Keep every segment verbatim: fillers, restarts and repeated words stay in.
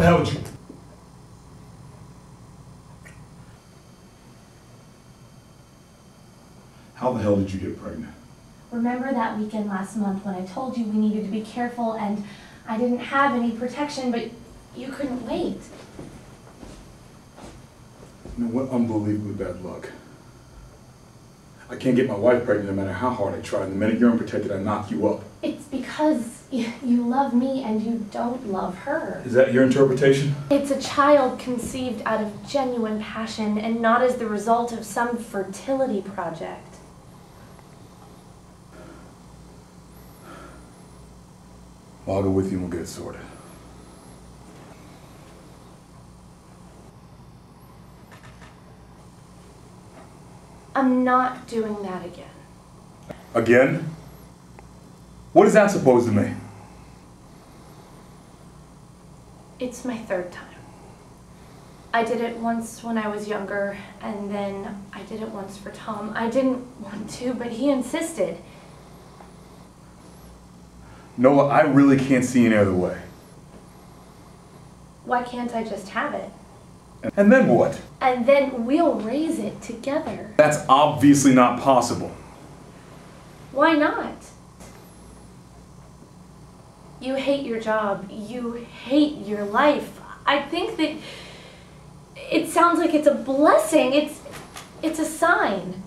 the hell did you... How the hell did you get pregnant? Remember that weekend last month when I told you we needed to be careful and I didn't have any protection, but you couldn't wait? You know, what unbelievably bad luck. I can't get my wife pregnant no matter how hard I try, and the minute you're unprotected, I knock you up. It's because you love me and you don't love her. Is that your interpretation? It's a child conceived out of genuine passion and not as the result of some fertility project. Well, I'll go with you and we'll get it sorted. I'm not doing that again. Again? What is that supposed to mean? It's my third time. I did it once when I was younger, and then I did it once for Tom. I didn't want to, but he insisted. Noah, I really can't see any other way. Why can't I just have it? And then what? And then we'll raise it together. That's obviously not possible. Why not? You hate your job. You hate your life. I think that it sounds like it's a blessing. It's, it's a sign.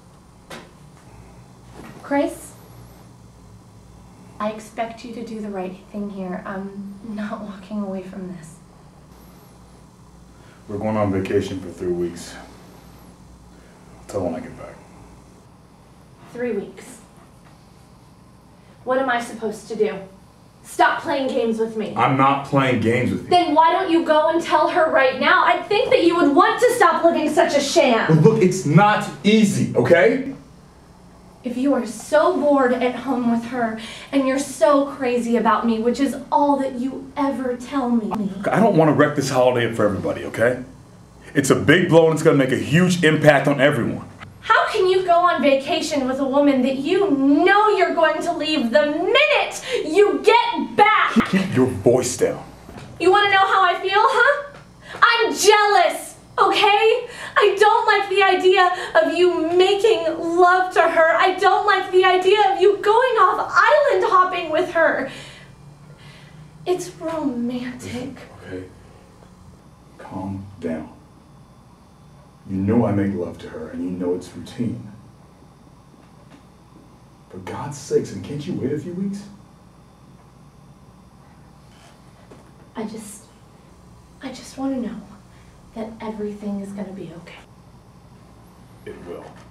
Chris, I expect you to do the right thing here. I'm not walking away from this. We're going on vacation for three weeks. I'll tell when I get back. Three weeks. What am I supposed to do? Stop playing games with me. I'm not playing games with you. Then why don't you go and tell her right now? I think that you would want to stop living such a sham. But look, it's not easy, okay? If you are so bored at home with her, and you're so crazy about me, which is all that you ever tell me. I don't want to wreck this holiday for everybody, okay? It's a big blow and it's going to make a huge impact on everyone. How can you go on vacation with a woman that you know you're going to leave the minute you get back? Keep your voice down. You want to know how I feel, huh? I'm jealous, okay? I don't like the idea of you making love to her. I don't like the idea of you going off island hopping with her. It's romantic. Okay. Calm down. You know I make love to her and you know it's routine. For God's sakes, and can't you wait a few weeks? I just, I just want to know that everything is going to be okay. It will.